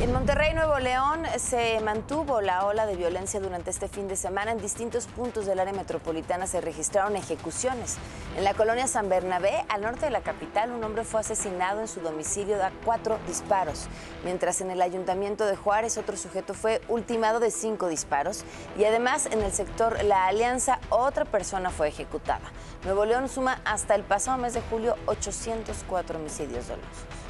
En Monterrey, Nuevo León, se mantuvo la ola de violencia durante este fin de semana. En distintos puntos del área metropolitana se registraron ejecuciones. En la colonia San Bernabé, al norte de la capital, un hombre fue asesinado en su domicilio a 4 disparos. Mientras en el ayuntamiento de Juárez, otro sujeto fue ultimado de 5 disparos. Y además, en el sector La Alianza, otra persona fue ejecutada. Nuevo León suma hasta el pasado mes de julio 804 homicidios dolosos.